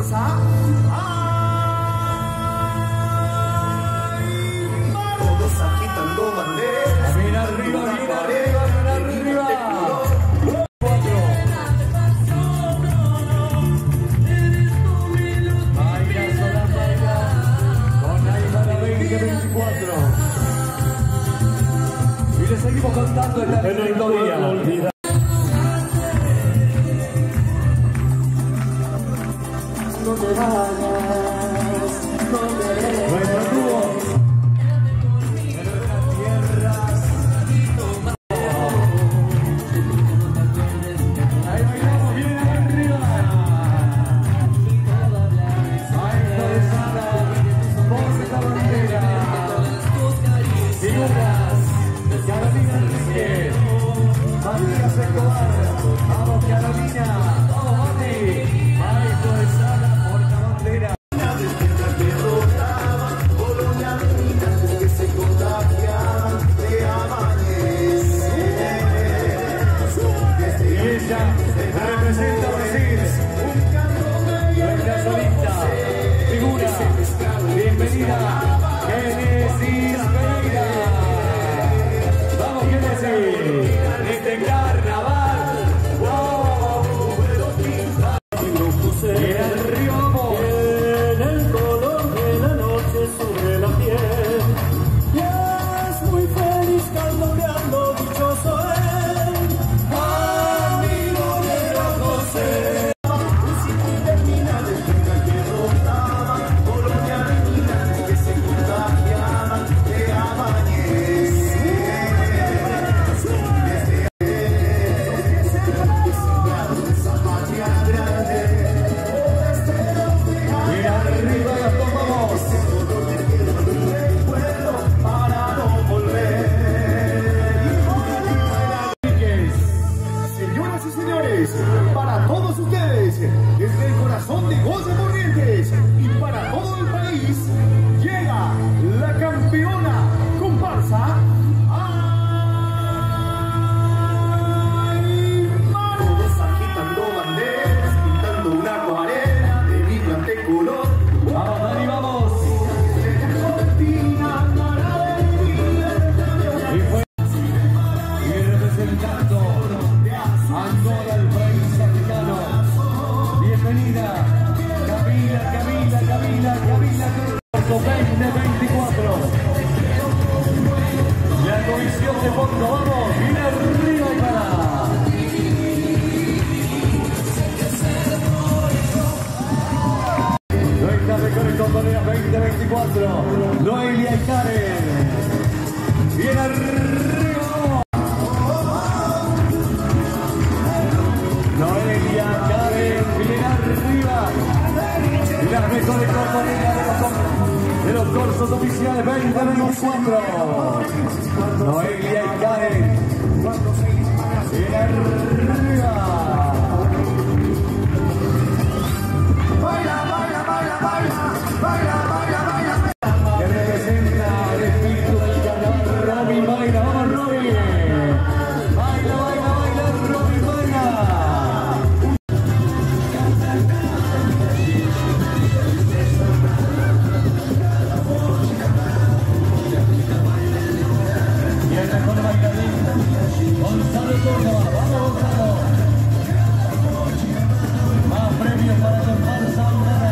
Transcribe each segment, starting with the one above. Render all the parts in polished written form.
comparsa. Todos agitando banderas. Bien arriba, bien arriba, bien arriba. Y le seguimos contando esta historia. No te vayas, no me Nuestro dúo. Ahí bailamos bien arriba. Ahí está voz de la bandera. Figuras. Carolina Rizquez. Matías Escobar. Vamos Carolina. Vamos Mati. Maestro de sala, portabandera. Ella representa a Brasil, nuestra solista, figura, bienvenida, Génesis Pereira. Vamos Génesis, este carnaval, wow. Bien arriba vamos. En el color de la noche sobre la piel, y es muy feliz candoleando dichoso él. Amigo negro José, Bien arriba las tomamos. Señoras y señores, para todos ustedes, desde el corazón de José Corrientes y para todo el país, llega la campeona comparsa. Todos agitando banderas, pintando una acuarela de vibrante color. Vamos Dani, vamos. Y fue y representando a todo el país africano. Bienvenida, Camila, 2024. La comisión de fondo, vamos, bien arriba y para. Nuestras mejores compañías 2024, Noelia y Karen. Bien arriba. Noelia, Karen, bien arriba. Y las mejores compañías de los cursos oficiales 2024. Noelia y Karen. Bien arriba. Que representa el espíritu del carnaval, Robin baila, vamos Robin. Baila, Robin baila. Y el mejor bailarín, Gonzalo Córdoba, vamos Gonzalo. Más premios para comparsa Andara.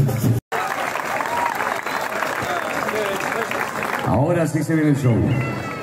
Ahora sí se viene el show.